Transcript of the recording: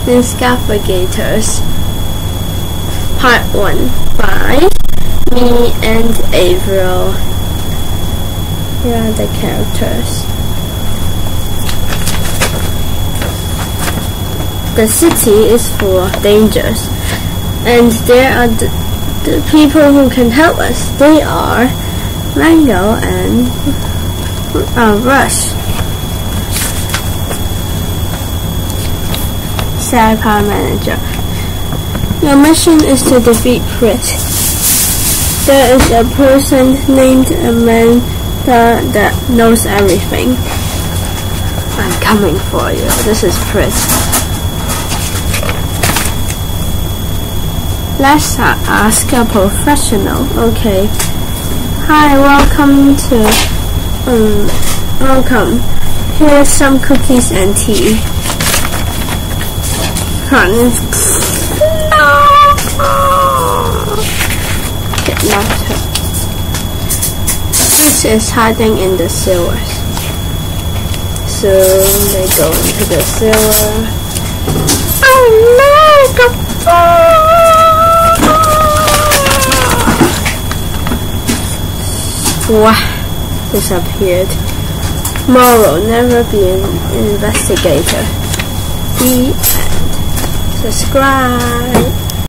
InscarfaGators Part 1 by me and Avril. Here are the characters. The city is full of dangers, and there are the people who can help us. They are Mango and Rush. Sad Power Manager. Your mission is to defeat Prit. There is a person named Amanda that knows everything. I'm coming for you. This is Prit. Let's ask a professional. Okay. Hi, welcome. Here's some cookies and tea. Kidnapped her. This is hiding in the sewers. Soon they go into the sewer. Oh no! Wow! Disappeared. Moral: never be an investigator. The end. Subscribe.